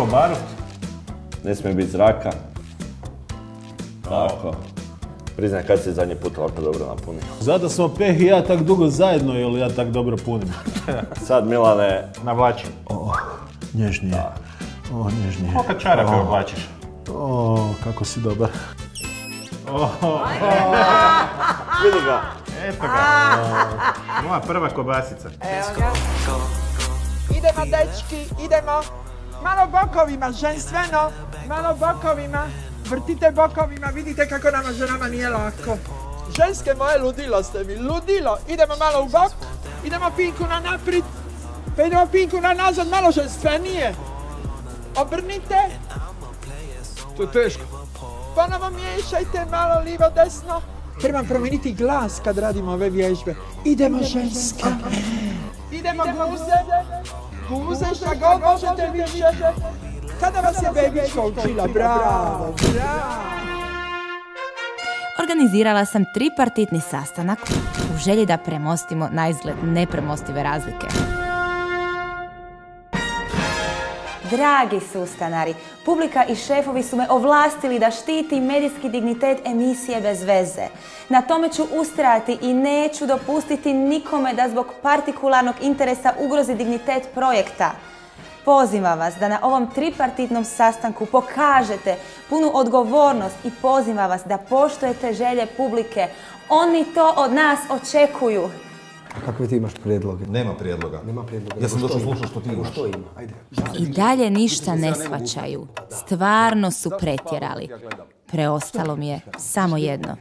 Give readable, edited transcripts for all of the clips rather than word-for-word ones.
prvo barut. Ne smije biti zraka. Tako. Priznaj kad si zadnji put ovako dobro napunio. Zato smo Peh i ja tak dugo zajedno, jer ja tak dobro punim. Sad Milane... Navlačim. Nježnije. Nježnije. Koliko čarape oblačiš? Kako si dobar. Vidi ga. Eto ga. Moja prva kobasica. Evo ga. Idemo, dečki, idemo. Malo bokovima, ženstveno. Malo bokovima. Vrtite bokovima, vidite kako nama ženama nije lako. Ženske moje, ludilo ste mi, ludilo. Idemo malo u bok, idemo pinku na naprijed, pa idemo pinku na nazad, malo ženstvenije. Obrnite. To je teško. Ponovo miješajte malo livo, desno. Trebam promijeniti glas kad radimo ove vježbe. Idemo ženske. Idemo guze. Guze, šta god možete više. Kada vas je bebička učila? Bravo, bravo. Organizirala sam tripartitni sastanak u želji da premostimo naizgled nepremostive razlike. Dragi sustanari, publika i šefovi su me ovlastili da štiti medijski dignitet emisije Bezveze. Na tome ću ustrajati i neću dopustiti nikome da zbog partikularnog interesa ugrozi dignitet projekta. Pozivam vas da na ovom tripartitnom sastanku pokažete punu odgovornost i pozivam vas da poštujete želje publike. Oni to od nas očekuju. A kakve ti imaš prijedloge? Nema prijedloga. Nema prijedloga. Ja sam došao slušati što ti imaš. Što ima? Ajde. I dalje ništa ne shvaćaju. Stvarno su pretjerali. Preostalo mi je samo jedno.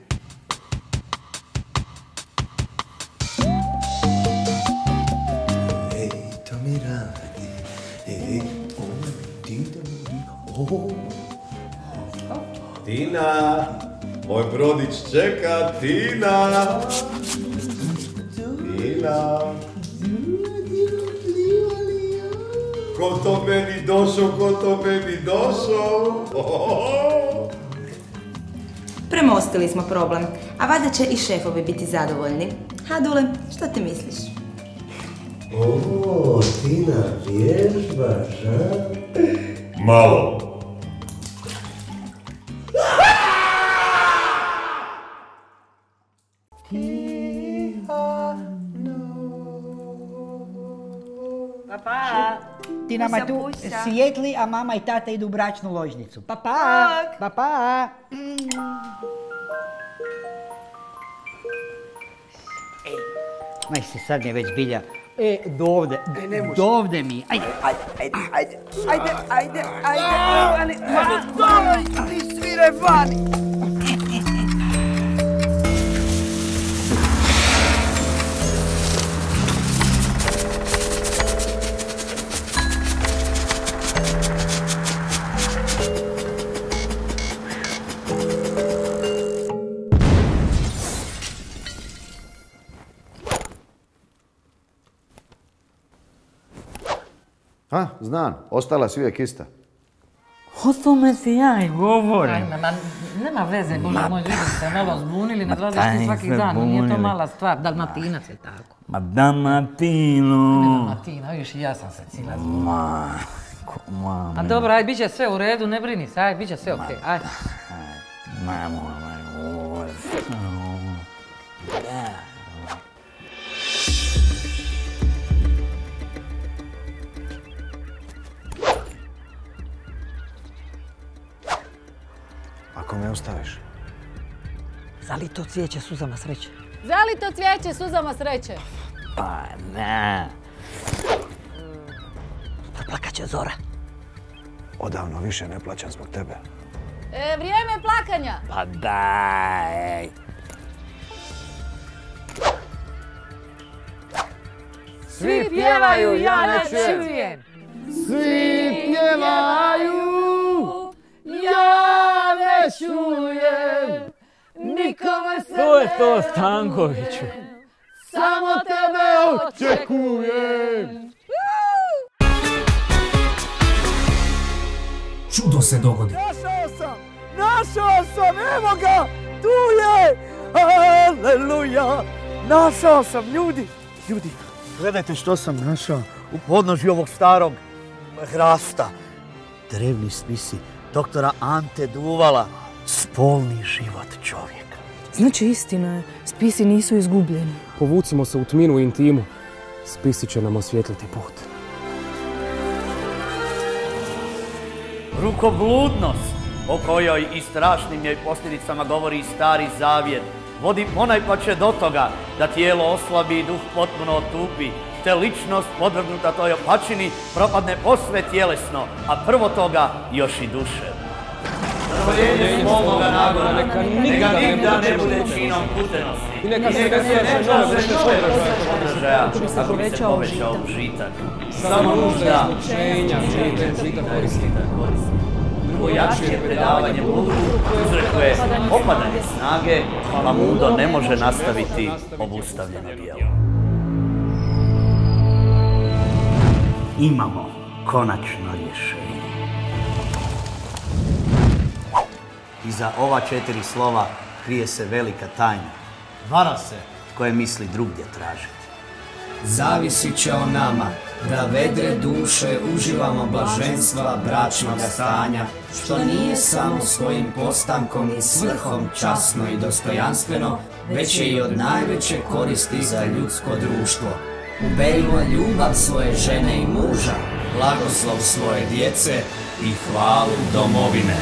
Tina, moj brodić čeka, Tina. Tina. Ko to meni došao? Premostili smo problem, a valjda će i šefovi biti zadovoljni. Hadule, što ti misliš? Tina, vježbaš, a? Malo. Papa, ti nama tu svijetli, a mama i tata idu u bračnu ložnicu. Papa, papa. Maj se sad je već bilja. Dovde mi. Ajde. Ma, ti svire vani. Znam, ostala si uvijek ista. O tome ti ja i govorim. Ajme, nema veze, Bože moj, ljudi se malo zbunili, ne dolaziš ti svaki dan, nije to mala stvar, Dalmatinac je tako. Ma Dalmatino. Ne Dalmatina, vidiš, i ja sam se cijela zbunila. A dobro, aj, bit će sve u redu, ne brini se, aj, bit će sve okej, aj. Ako me ostaviš? Zalito cvijeće suzama sreće. Zalito cvijeće suzama sreće. Pa ne. Proplakat će Zora. Odavno više ne plaćam zbog tebe. Vrijeme plakanja. Pa daj. Svi pjevaju, ja ne čujem. Svi pjevaju, ja ne čujem. Nikome se To je to, Stankoviću. samo tebe očekujem. Čudo se dogodi. Našao sam, evo ga, tu je, aleluja, našao sam, ljudi, gledajte što sam našao u podnožju ovog starog hrasta. drevni spisi doktora Ante Duvala, spolni život čovjeka. Znači istina je, spisi nisu izgubljeni. Povucimo se u tminu i intimu, spisi će nam osvijetliti put. Rukobludnost, o kojoj i strašnim njoj posljedicama govori Stari Zavjet, vodi ponajpače do toga da tijelo oslabi i duh potpuno otupi, te ličnost podvrgnuta toj opačini propadne posve tjelesno, a prvo toga još i duševno. Proljenje spolnoga nagona neka nigda ne bude činom putenosti i neka se ne traže nove podržaja kako bi se povećao užitak. Samo nužda užitak koristi. Drugojačije predavanje bludu uzrekuje opadanje snage, a mudo ne može nastaviti obustavljeno djelo. Imamo konačno rješenje. Iza ova 4 slova krije se velika tajna. Vara se tko je misli drugdje tražiti. Zavisit će o nama da vedre duše uživamo blaženstva bračnog stanja, što nije samo svojim postankom i svrhom časno i dostojanstveno, već je i od najveće koristi za ljudsko društvo. Uberimo ljubav svoje žene i muža, blagoslov svoje djece i hvalu domovine.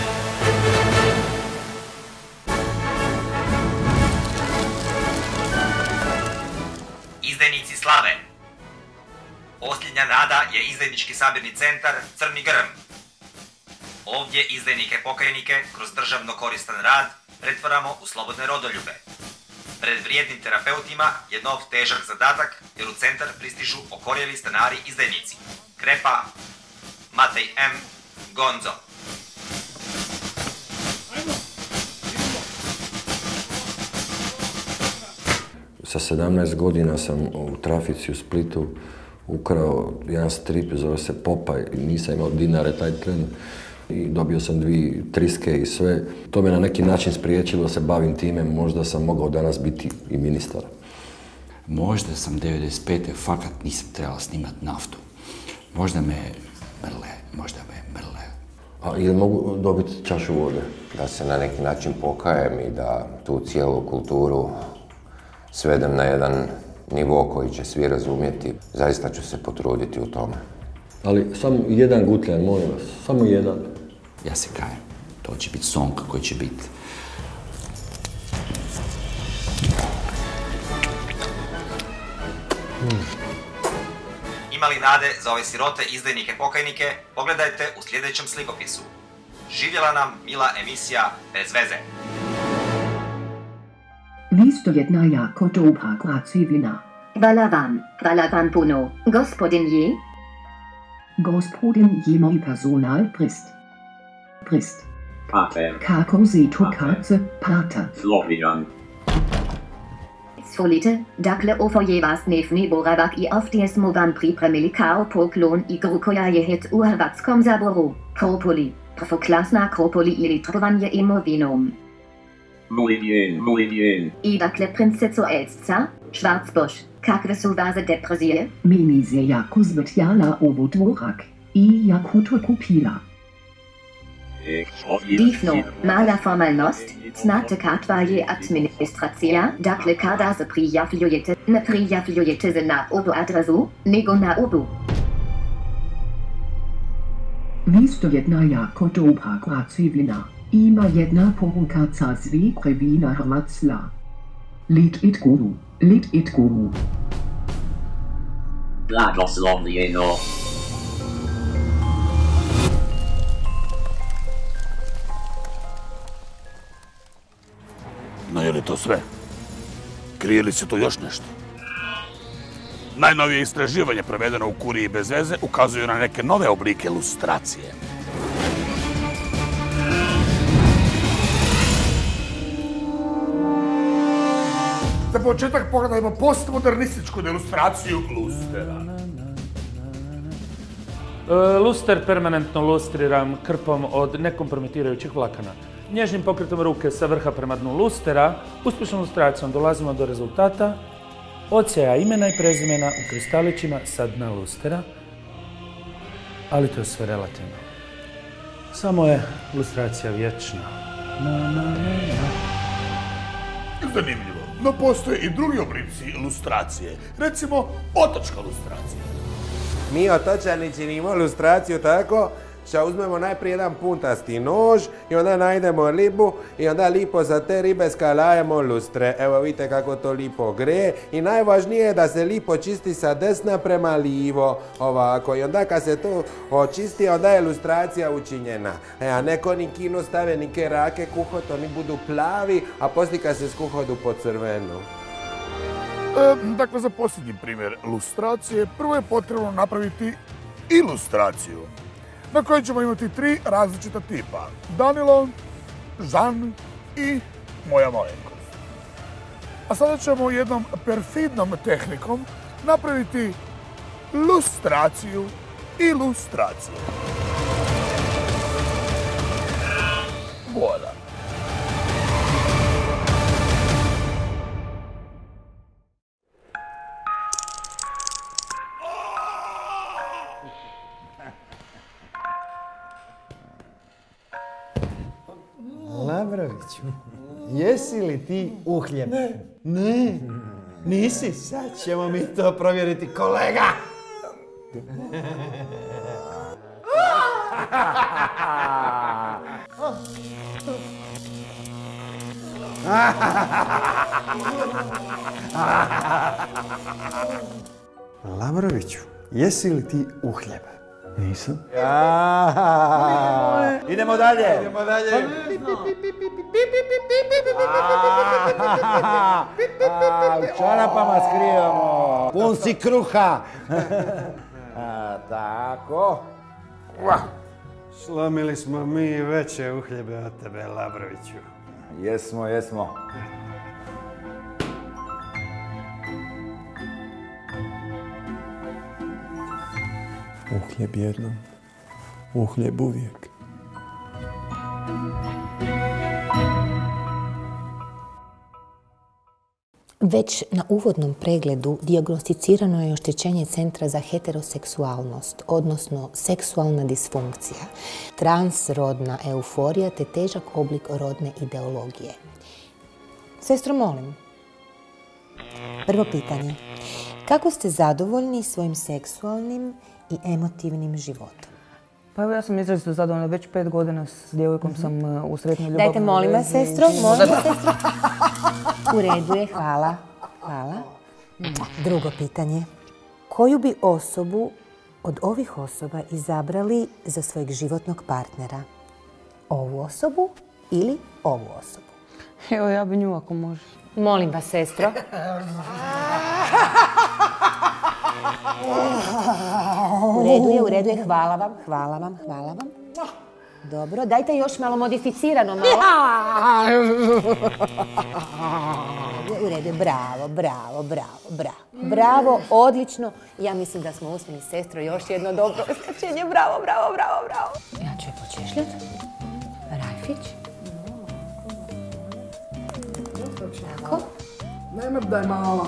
Izdajnici slave. Posljednja nada je izdajnički sabirni centar Crni grm. Ovdje izdajnike pokajnike kroz državno koristan rad pretvaramo u slobodne rodoljube. Pred vrijednim terapeutima je nov težak zadatak jer u centar pristižu okorjeli stanari izdajnici. Krepa, Matej M, Gonzo. Sa 17 godina sam u trafici u Splitu ukrao jedan strip, zove se Popaj, nisam imao dinare taj tren i dobio sam 2 triske i sve. To me na neki način spriječilo da se bavim time, možda sam mogao danas biti i ministar. Možda sam 95. fakat nisam trebala snimat naftu. Možda me mrle. A ili mogu dobiti čašu vode? Da se na neki način pokajem i da tu cijelu kulturu svedem na jedan nivo koji će svi razumjeti. Zaista ću se potruditi u tome. Ali samo jedan gutljan, molim vas, samo jedan. Ja se kajem. To će biti song koji će biti. Ima li nade za ove sirote izdajnike pokajnike? Pogledajte u sljedećem slikopisu. Živjela nam mila emisija Bezveze. Výstovětná jako dobrá kracivina. Hvala vám puno, gospodin je? Gospodin je moj personal prist. Pater. Kako se to kace, pater? Slovijan. Svolite, dakle ofoje vas nefni boravak i ovdje smo vam pripremili kao poklon igru koja je het u Hrvatskom zaboru. Kropoli, prvoklasna kropoli ili trovanje imovinom. Mlin. I dakle princeco Elzca, Schwarzbosch, kakve su vaze depresije? Meni se jako zvrtjala ovo dvorak i jako to kupila. Divno, mala formalnost, znate kakva je administracija, dakle kada se prijavljujete, ne prijavljujete se na ovu adresu, nego na ovu. Výstovětná jako dobrá kracivina. Ima jedna poruka ca zvi krevina Hrvatsla. Lit it guru. Blagoslovljeno. No je li to sve? Krije li se tu još nešto? Najnovije istraživanje provedeno u kuriji Bezveze ukazuju na neke nove oblike lustracije. Za početak pogledajmo postmodernističku ilustraciju lustera. Luster permanentno lustriram krpom od nekompromitirajućih vlakana. Nježnim pokretom ruke sa vrha prema dnu lustera, uspješnom lustracijom dolazimo do rezultata odsjaja imena i prezimena u kristalićima sa dna lustera, ali to je sve relativno. Samo je lustracija vječna. Zanimljivo, no postoje i drugi oblici lustracije. Recimo, otočka lustracija. Mi otočani činimo lustraciju tako što uzmemo najprije jedan puntasti nož i onda najdemo ribu i onda lipo za te ribe skalajemo lustre. Evo vidite kako to lipo gre i najvažnije je da se lipo čisti sa desna prema livo, ovako. I onda kad se to očisti, onda je lustracija učinjena. A neko ni kino stave nike rake kuhot, oni budu plavi, a poslije kad se skuhodu po crvenu. Dakle, za posljednji primjer lustracije, prvo je potrebno napraviti ilustraciju, na kojoj ćemo imati 3 različita tipa. Danilo, Žan i moja malenkost. A sada ćemo jednom perfidnom tehnikom napraviti lustraciju ilustracije. Voda. Labroviću, jesi li ti uhljeb? Ne, nisi. Sad ćemo mi to provjeriti, kolega. Labroviću, jesi li ti uhljeb? Nisam. Idemo dalje. U čarapama skrivamo. Pun si kruha. Tako. Slomili smo mi veće uhljebe od tebe, Labroviću. Jesmo. Uhljeb jednom, uhljeb uvijek. Već na uvodnom pregledu dijagnosticirano je oštećenje centra za heteroseksualnost, odnosno seksualna disfunkcija, transrodna euforija te težak oblik rodne ideologije. Sestro, molim. Prvo pitanje. Kako ste zadovoljni svojim seksualnim i emotivnim životom? Pa evo, ja sam izrazito zadovoljna. Već 5 godina s djevojkom sam u sretnoj ljubavnoj vezi. Dajte, molim vas, sestro. Molim vas, sestro. U redu je, hvala. Drugo pitanje. Koju bi osobu od ovih osoba izabrali za svojeg životnog partnera? Ovu osobu ili ovu osobu? Evo, ja bi nju ako može. Molim vas, sestro. U redu je, hvala vam. Dobro, dajte još malo modificirano malo. U redu je, bravo, odlično. Ja mislim da smo uspjeli, sestro, još jedno dobro označenje, bravo. Ja ću je počešljati. Rajfić. Tako. Ne mrdaj mala.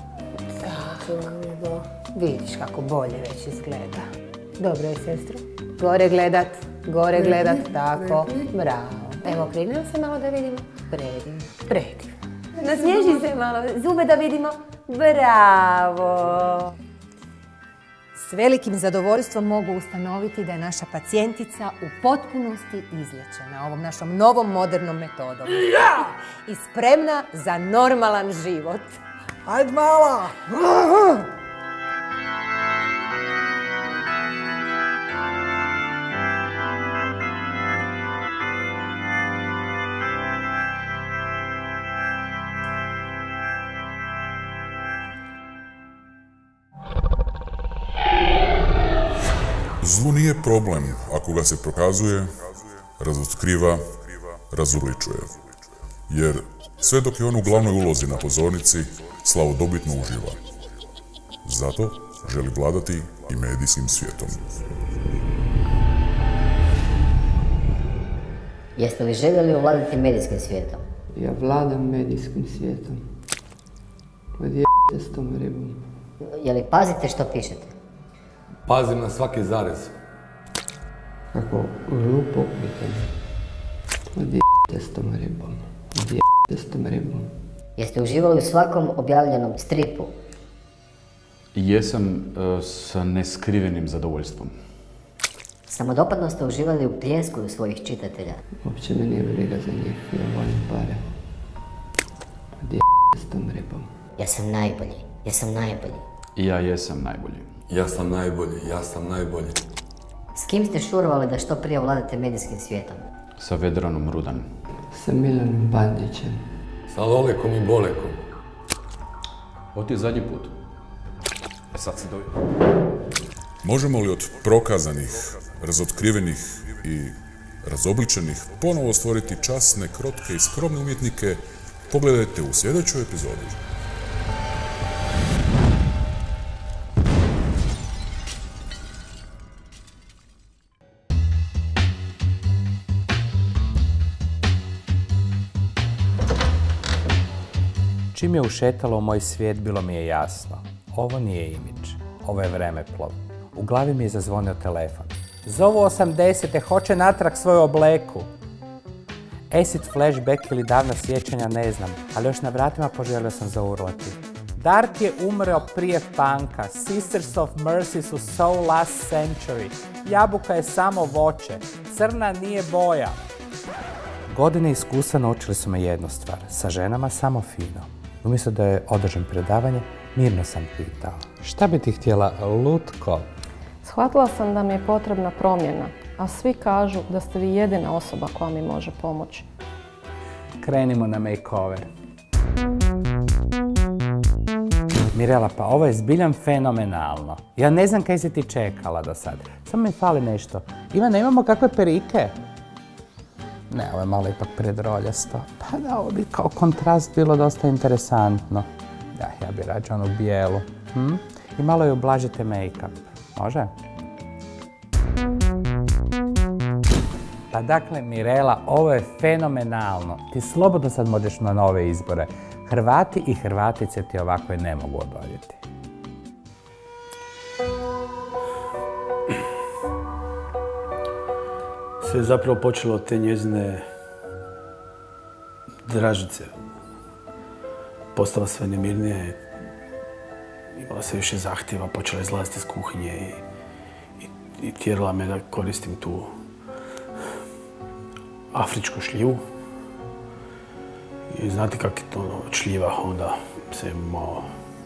Vidiš kako bolje već izgleda. Dobro je, sestro. Gore gledat, tako. Bravo. Evo, okrenimo se malo da vidimo. Predim. Nasmješi se malo, zube da vidimo. Bravo. S velikim zadovoljstvom mogu ustanoviti da je naša pacijentica u potpunosti izliječena ovom našom novom modernom metodom. I spremna za normalan život. Ajde mala! Zlu nije problem ako ga se prokazuje, razotkriva, razuličuje. Jer sve dok je on u glavnoj ulozi na pozornici, slavodobitno uživa. Zato želi vladati i medijskim svijetom. Jeste li željeli ovladati medijskim svijetom? Ja vladam medijskim svijetom. Odjebite s tom ribom. Je li pazite što pišete? Pazim na svaki zarez. Kako glupo pitanje. Odjebite s tom ribom. Odjebite s tom ribom. Jeste uživali u svakom objavljenom stripu? Jesam sa neskrivenim zadovoljstvom. Samodopadno ste uživali u pljesku svojih čitatelja? Uopće me nije briga za njih, ja volim pare. Odjebite s tom ribom. Ja sam najbolji, ja sam najbolji. I ja jesam najbolji. Ja sam najbolji, ja sam najbolji. S kim ste šurovali da što prije vladate medijskim svijetom? Sa Vedranom Rudan. Sa Milanom Bandićem. Sa Lolekom i Bolekom. Ovo ti je zadnji put. Sad se dovi. Možemo li od prokazanih, razotkrivenih i razobličenih ponovo stvoriti časne, krotke i skromne umjetnike? Pogledajte u sljedećoj epizodi. Čim je ušetalo u moj svijet, bilo mi je jasno. Ovo nije imidž, ovo je vremeplov. U glavi mi je zazvonio telefon. Zovu 80-te, hoće natrag svoju obleku. Acid flashback ili davna sjećanja ne znam, ali još na vratima poželio sam zaurlati. Dark je umreo prije punka, Sisters of Mercy su so last century, jabuka je samo voće, crna nije boja. Godine iskustva naučili su me jednu stvar, sa ženama samo fino. Umjesto da je održam predavanje, mirno sam pitao. Šta bi ti htjela, lutko? Shvatila sam da mi je potrebna promjena, a svi kažu da ste vi jedina osoba koja mi može pomoći. Krenimo na makeover. Mirela, pa ovo je zbiljan fenomenalno. Ja ne znam kaj si ti čekala do sad. Samo mi fali nešto. Ivana, imamo kakve perike? Ne, ovo je malo ipak predroljasto. Pa da, ovo bi kao kontrast bilo dosta interesantno. Ja bi rađe onu bijelu. I malo je ublažite make-up. Može? Pa dakle, Mirela, ovo je fenomenalno. Ti slobodno sad možeš na nove izbore. Hrvati i Hrvatice ti ovako ne mogu odoljeti. Sve je zapravo počelo od te njezine dražice. Postala sve nemirnije, imala sve više zahtjeva, počela izlaziti iz kuhinje i tjerala me da koristim tu afričku šljivu. I znate kak je to šljiva, onda se malo...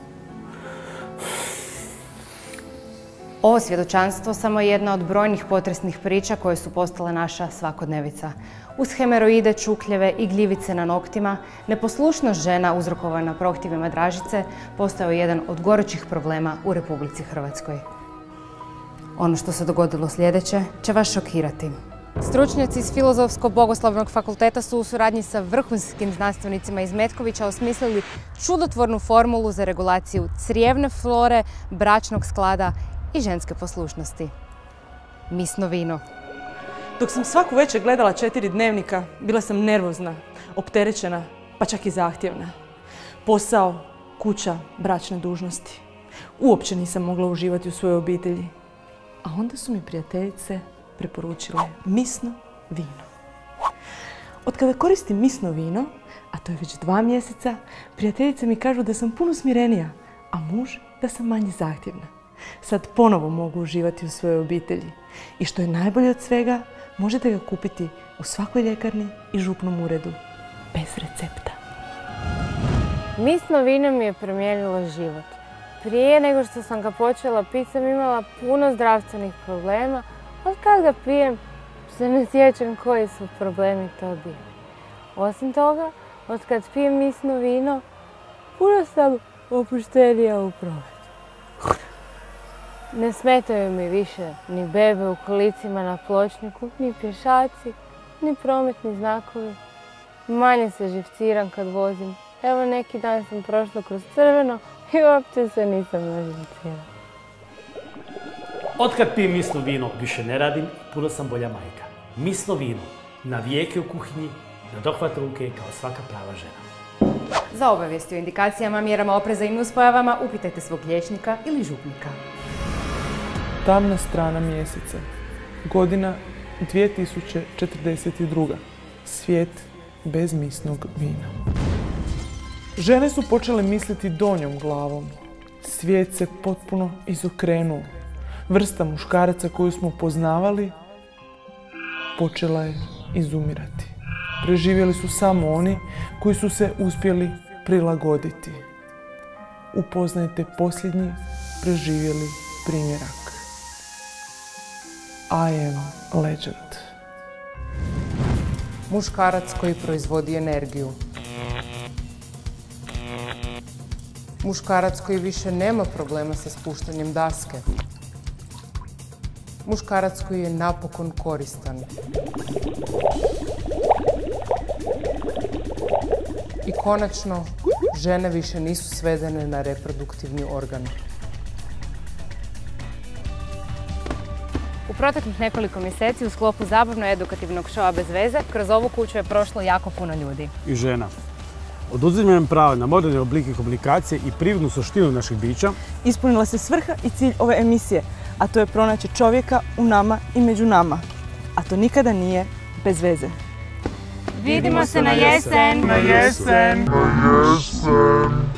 Ovo svjedočanstvo samo je jedna od brojnih potresnih priča koje su postale naša svakodnevica. Uz hemeroide, čukljeve i gljivice na noktima, neposlušnost žena uzrokovana prohtjevima dražice postao je jedan od gorućih problema u Republici Hrvatskoj. Ono što se dogodilo sljedeće će vas šokirati. Stručnjaci iz Filozofsko-bogoslovnog fakulteta su u suradnji sa vrhunskim znanstvenicima iz Metkovića osmislili čudotvornu formulu za regulaciju crijevne flore, bračnog sklada i ženske poslušnosti. Misno vino. Dok sam svaku večer gledala 4 dnevnika, bila sam nervozna, opterećena, pa čak i zahtjevna. Posao, kuća, bračne dužnosti. Uopće nisam mogla uživati u svojoj obitelji. A onda su mi prijateljice preporučile misno vino. Od kada koristim misno vino, a to je već 2 mjeseca, prijateljice mi kažu da sam puno smirenija, a muž da sam manje zahtjevna. Sad ponovo mogu uživati u svojoj obitelji. I što je najbolje od svega, možete ga kupiti u svakoj ljekarni i župnom uredu. Bez recepta. Misno vino mi je promijenilo život. Prije nego što sam ga počela piti sam imala puno zdravstvenih problema, od kad ga pijem se ne sjećam koji su problemi to bili. Osim toga, od kad pijem misno vino, puno sam opuštenija u prometu. Ne smetaju mi više ni bebe u kolicima na pločniku, ni pješaci, ni prometni znakovi. Manje se živciram kad vozim. Evo neki dan sam prošla kroz crveno i uopće se nisam naživcirala. Otkad pijem misno vino više ne radim, puno sam bolja majka. Misno vino, na vijeke u kuhinji, na dohvat ruke kao svaka prava žena. Za obavijesti o indikacijama, mjerama opreza i nuspojavama upitajte svog liječnika ili župnika. Tamna strana mjeseca. Godina 2042. Svijet bez misnog vina. Žene su počele misliti donjom glavom. Svijet se potpuno izokrenuo. Vrsta muškaraca koju smo poznavali počela je izumirati. Preživjeli su samo oni koji su se uspjeli prilagoditi. Upoznajte posljednji preživjeli primjerak. I am legend. Muškarac koji proizvodi energiju. Muškarac koji više nema problema sa spuštanjem daske. Muškarac koji je napokon koristan. I konačno, žene više nisu svedene na reproduktivni organ. U proteklih nekoliko mjeseci u sklopu zabavno-edukativnog šova Bezveze kroz ovu kuću je prošlo jako puno ljudi. I žena. Oduzimanjem prava na moderne oblike komunikacije i prirodnu suštinu naših bića ispunila se svrha i cilj ove emisije, a to je pronaći čovjeka u nama i među nama. A to nikada nije bez veze. Vidimo se na jesen! Na jesen! Na jesen!